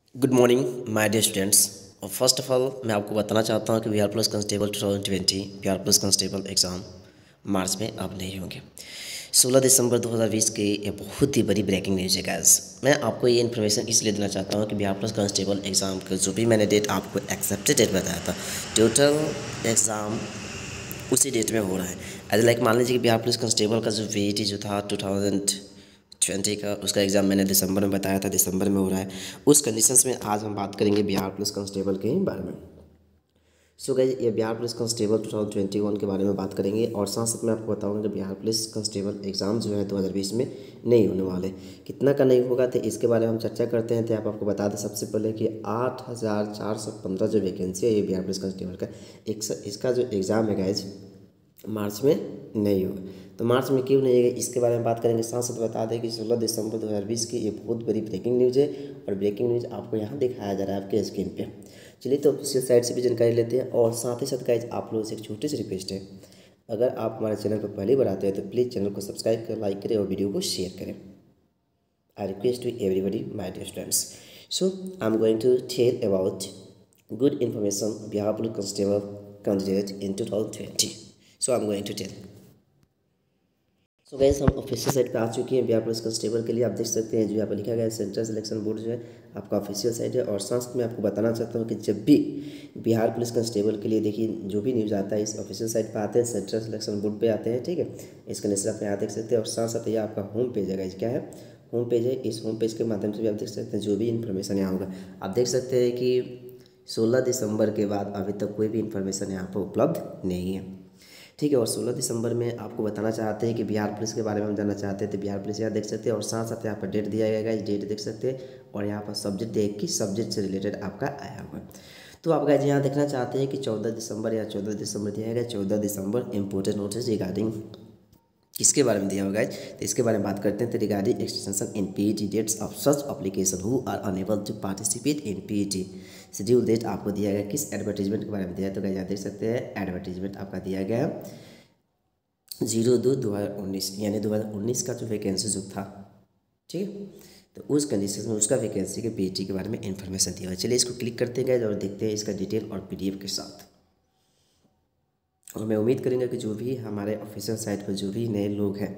Good morning my dear students. और first of all मैं आपको बताना चाहता हूँ कि Bihar police constable 2020 Bihar police constable exam March में अब नहीं होंगे। 16 दिसंबर 2020 की ये बहुत ही बड़ी ब्रेकिंग न्यूज़ है गाइस। मैं आपको ये इन्फॉर्मेशन इसलिए देना चाहता हूँ कि बिहार पुलिस कांस्टेबल एग्ज़ाम का जो भी मैंने डेट आपको एक्सेप्टेड डेट बताया था, टोटल एग्ज़ाम उसी डेट में हो रहा है। एज लाइक मान लीजिए कि बिहार पुलिस कांस्टेबल का जो VAT जो था 2020 का, उसका एग्ज़ाम मैंने दिसंबर में बताया था, दिसंबर में हो रहा है। उस कंडीशंस में आज हम बात करेंगे बिहार पुलिस कांस्टेबल के बारे में। सो गाइस, ये बिहार पुलिस कांस्टेबल 2021 के बारे में बात करेंगे और साथ साथ मैं आपको बताऊंगा कि बिहार पुलिस कांस्टेबल एग्ज़ाम जो है 2020 में नहीं होने वाले। कितना का नहीं होगा तो इसके बारे में हम चर्चा करते हैं। तो आप आपको बता दें सबसे पहले कि 8,415 जो वैकेंसी है ये बिहार पुलिस कांस्टेबल का, इसका जो एग्ज़ाम है गाइज मार्च में नहीं होगा। तो मार्च में क्यों नहीं है इसके बारे में बात करेंगे। साथ साथ बता दें कि 16 दिसंबर 2020 की ये बहुत बड़ी ब्रेकिंग न्यूज़ है और ब्रेकिंग न्यूज़ आपको यहाँ दिखाया जा रहा है आपके स्क्रीन पे। चलिए तो ऑफिशियल साइट से भी जानकारी लेते हैं। और साथ ही साथ गाइज आप लोगों से एक छोटी सी रिक्वेस्ट है, अगर आप हमारे चैनल पर पहली बार आते हैं तो प्लीज़ चैनल को सब्सक्राइब करें, लाइक करें और वीडियो को शेयर करें। I request to everybody my dear students. So I am going to tell about good information Bihar police constable candidate in 2020। So I am going to tell. So guys हम official site पे आ चुके हैं Bihar police constable के लिए। आप देख सकते हैं जो यहाँ पर लिखा गया है सेंट्रल सिलेक्शन बोर्ड जो है आपका ऑफिशियल साइट है। और साथ में आपको बताना चाहता हूँ कि जब भी बिहार पुलिस कांस्टेबल के लिए देखिए जो भी न्यूज़ आता है इस ऑफिशियल साइट पर आते हैं, सेंट्रल सिलेक्शन बोर्ड पे आते हैं, ठीक है। इसका नेचर आप यहाँ देख सकते हैं। और साथ साथ ये आपका होम पेज है गाइस, क्या है होम पेज है। इस होम पेज के माध्यम से भी आप देख सकते हैं जो भी इन्फॉर्मेशन यहाँ होगा। आप देख सकते हैं कि 16 दिसंबर के बाद अभी तक कोई भी इन्फॉर्मेशन यहाँ पर उपलब्ध नहीं है, ठीक है। और 16 दिसंबर में आपको बताना चाहते हैं कि बिहार पुलिस के बारे में हम जानना चाहते हैं तो बिहार पुलिस यहाँ देख सकते हैं। और साथ साथ यहाँ पर डेट दिया गया है, इस डेट देख सकते हैं। और यहाँ पर सब्जेक्ट देख कि सब्जेक्ट से रिलेटेड आपका आया हुआ है। तो आप गाइज यहाँ देखना चाहते हैं कि 14 दिसंबर या 14 दिसंबर दिया गया, 14 दिसंबर इंपोर्टेंट नोटिस रिगार्डिंग इसके बारे में दिया होगा। तो इसके बारे में बात करते हैं। तो regarding extension in PET dates of such application who are unable to participate in PET schedule date आपको दिया गया। किस एडवर्टीजमेंट के बारे में दिया है तो गाइस यहाँ देख सकते हैं एडवर्टीजमेंट आपका दिया गया 02/2019 यानी 2019 का जो वैकेंसी जो था, ठीक है। तो उस कंडीशन में उसका वैकेंसी के PET के बारे में इंफॉर्मेशन दिया हुआ है। चलिए इसको क्लिक करते हैं गाइस और देखते हैं इसका डिटेल और PDF के साथ। और मैं उम्मीद करूँगा कि जो भी हमारे ऑफिशियल साइट पर जो भी नए लोग हैं,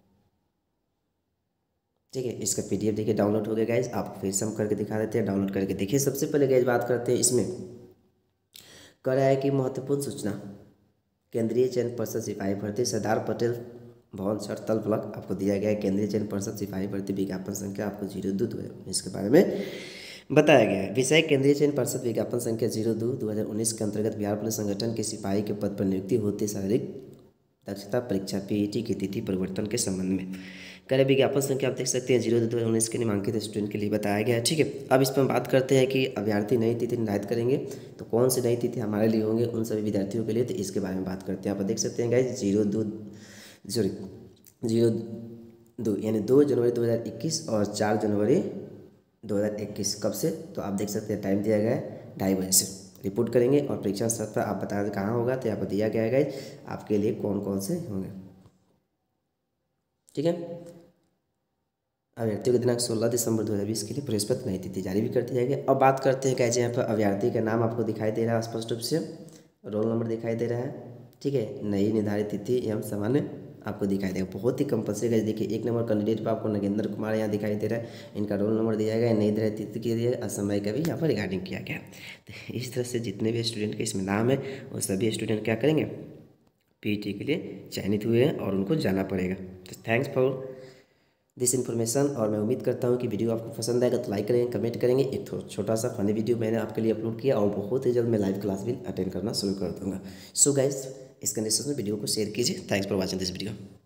ठीक है, इसका PDF देखिए डाउनलोड हो गया गाइज। आप फिर से हम करके दिखा देते हैं, डाउनलोड करके देखिए। सबसे पहले गाइज बात करते हैं, इसमें कह रहा है कि महत्वपूर्ण सूचना केंद्रीय चयन पर्षद सिपाही भर्ती सरदार पटेल भवन सड़तल ब्लॉक आपको दिया गया है। केंद्रीय चयन पर्षद सिपाही भर्ती विज्ञापन संख्या आपको 02/2019 के बारे में बताया गया है। विषय केंद्रीय चयन पर्षद विज्ञापन संख्या 02/2019 के अंतर्गत बिहार पुलिस संगठन के सिपाही के पद पर नियुक्ति होती शारीरिक दक्षता परीक्षा PET की तिथि परिवर्तन के संबंध में करे विज्ञापन संख्या आप देख सकते हैं 02/2019 के नामांकित स्टूडेंट के लिए बताया गया है, ठीक है। अब इस पर हम बात करते हैं कि अभ्यर्थी नई तिथि निर्धारित करेंगे तो कौन सी नई तिथि हमारे लिए होंगे उन सभी विद्यार्थियों के लिए, तो इसके बारे में बात करते हैं। आप देख सकते हैं गाइज 02 यानी 2 जनवरी 2021 और 4 जनवरी 2021 कब से, तो आप देख सकते हैं टाइम दिया गया है 2:30 बजे से रिपोर्ट करेंगे। और परीक्षा स्थल पर आप बता दें कहाँ होगा, तो यहाँ पर दिया गया है गाइज आपके लिए कौन कौन से होंगे, ठीक है। अभ्यर्थियों का दिनांक 16 दिसंबर 2020 के लिए बृहस्पति नई तिथि जारी भी कर दी जाएगी। अब बात करते हैं कैसे यहाँ पर अभ्यर्थी का नाम आपको दिखाई दे रहा है स्पष्ट रूप से, रोल नंबर दिखाई दे रहा है, ठीक है। नई निर्धारित तिथि एवं सामान्य आपको दिखाई देगा। बहुत ही कंपलसरी है। देखिए 1 नंबर कैंडिडेट पर आपको नगेंद्र कुमार यहाँ दिखाई दे रहा है, इनका रोल नंबर दिया गया है, नई निर्धारित तिथि के लिए असमय का भी यहाँ पर रिगार्डिंग किया गया। तो इस तरह से जितने भी स्टूडेंट के इसमें नाम है वो सभी स्टूडेंट क्या करेंगे PET के लिए चयनित हुए हैं और उनको जाना पड़ेगा। तो थैंक्स फॉर दिस इन्फॉर्मेशन। और मैं उम्मीद करता हूँ कि वीडियो आपको पसंद आएगा तो लाइक करेंगे, कमेंट करेंगे। एक छोटा सा फनी वीडियो मैंने आपके लिए अपलोड किया और बहुत ही जल्द मैं लाइव क्लास भी अटेंड करना शुरू कर दूँगा। सो गाइस इस कंडीशन में वीडियो को शेयर कीजिए। Thanks for watching this video.